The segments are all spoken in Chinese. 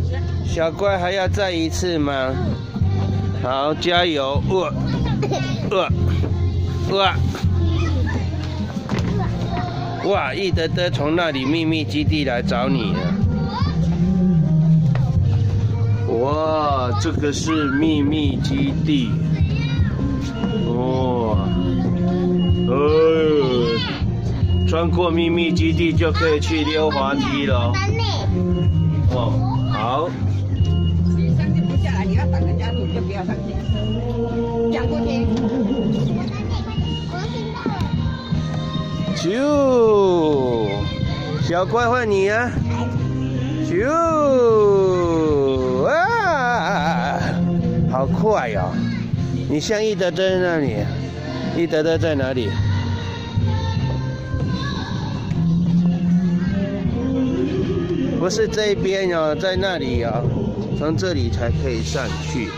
小乖还要再一次吗？好，加油！哇！易德德从那里秘密基地来找你了。哇，这个是秘密基地。哇！穿过秘密基地就可以去溜滑梯了。哦，好。 你上去不下来，你要等人家你就不要上去。讲不听。 啾，小乖换你啊！啾啊，好快哦！你像易德德那里，易德德在哪里？不是这边哦，在那里哦，从这里才可以上去。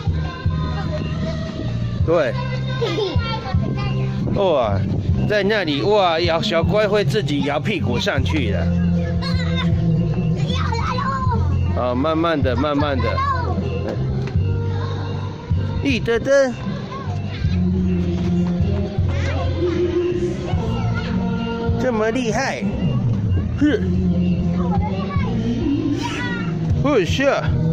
对。哇，在那里哇，小乖会自己摇屁股上去的。啊，慢慢的，慢慢的。易德德。这么厉害，是，不是。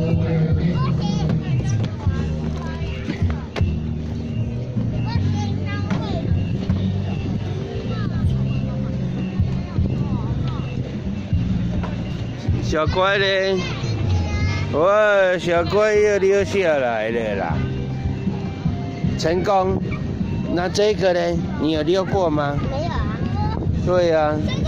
小乖呢？哇，小乖又溜下来了啦！成功。那这个呢？你有溜过吗？ 没有啊。 对呀。